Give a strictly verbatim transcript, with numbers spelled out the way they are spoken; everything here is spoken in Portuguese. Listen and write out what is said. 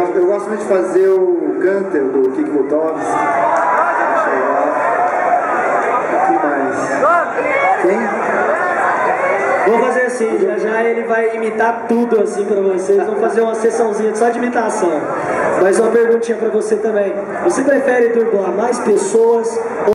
gosto, eu gosto muito de fazer o Gunter do Kik Butovski. Acho legal. O que mais? Quem? Vou fazer assim, já já ele vai imitar tudo assim pra vocês. Vamos fazer uma sessãozinha só de imitação. Mas uma perguntinha pra você também. Você prefere dublar mais pessoas